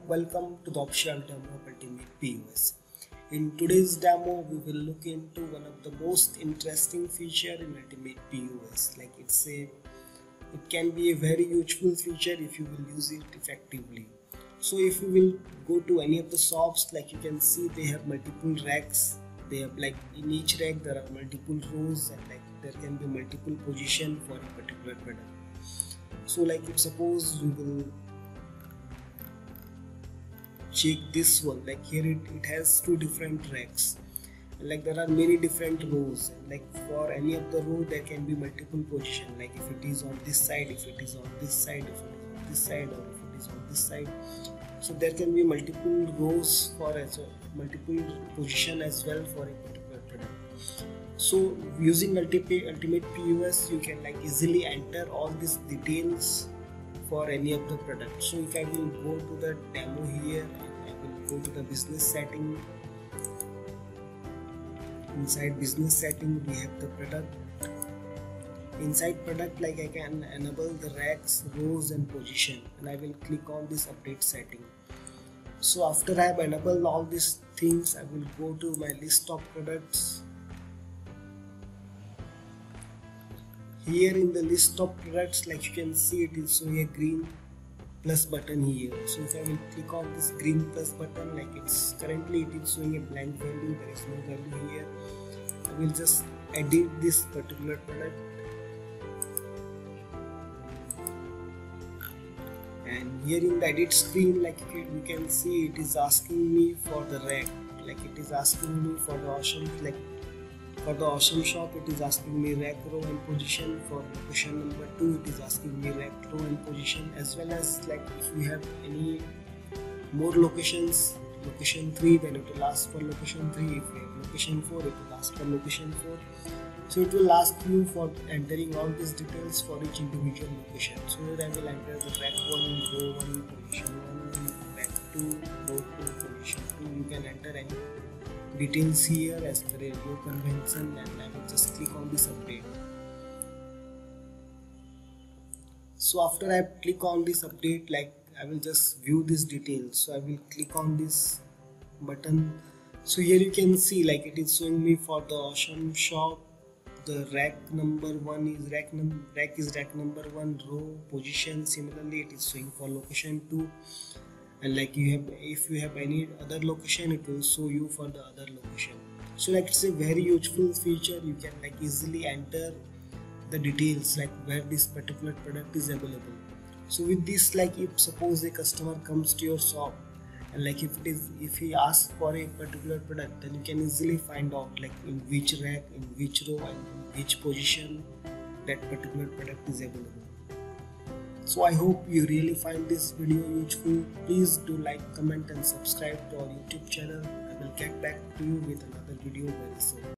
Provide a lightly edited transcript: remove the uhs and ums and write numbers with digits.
welcome to the official demo of Ultimate POS. In today's demo, we will look into one of the most interesting feature in Ultimate POS. It can be a very useful feature if you will use it effectively. So if you will go to any of the shops, like you can see they have multiple racks. They have in each rack there are multiple rows and there can be multiple position for a particular product. So if suppose we will check this one, here it has two different racks, there are many different rows, and for any of the row there can be multiple position, if it is on this side, if it is on this side, if it is on this side, or if it is on this side. So there can be multiple rows for multiple position as well for a particular product. So using Ultimate POS, you can easily enter all these details for any of the products. So if I will go to the demo here, and I will go to the business setting. Inside business setting we have the product. Inside product, I can enable the racks, rows and position, and I will click on this update setting. So after I have enabled all these things, I will go to my list of products. Here in the list of products, you can see it is showing a green plus button here. So if I will click on this green plus button, currently it is showing a blank value, there is no value here. I will just edit this particular product, and here in the edit screen, you can see it is asking me for the rack, it is asking me for the awesome, for the awesome shop it is asking me rack, row and position. For location number 2 it is asking me rack, row and position, as well as if you have any more locations, location 3, then it will ask for location 3. If you have location 4, it will ask for location 4. So it will ask you for entering all these details for each individual location. So here I will enter the rack 1, row 1, position 1, rack 2, row 2, position 2. You can enter any details here as per your convention, and I will just click on this update. So after I click on this update, I will just view these details. So I will click on this button. So here you can see it is showing me for the awesome shop, the rack number 1 is rack number 1, row position. Similarly it is showing for location 2, and if you have any other location, it will show you for the other location. So it's a very useful feature. You can easily enter the details where this particular product is available. So with this, if suppose a customer comes to your shop, and if he asks for a particular product, then you can easily find out in which rack, in which row and in which position that particular product is available. So I hope you really find this video useful. Please do like, comment and subscribe to our YouTube channel. I will get back to you with another video very soon.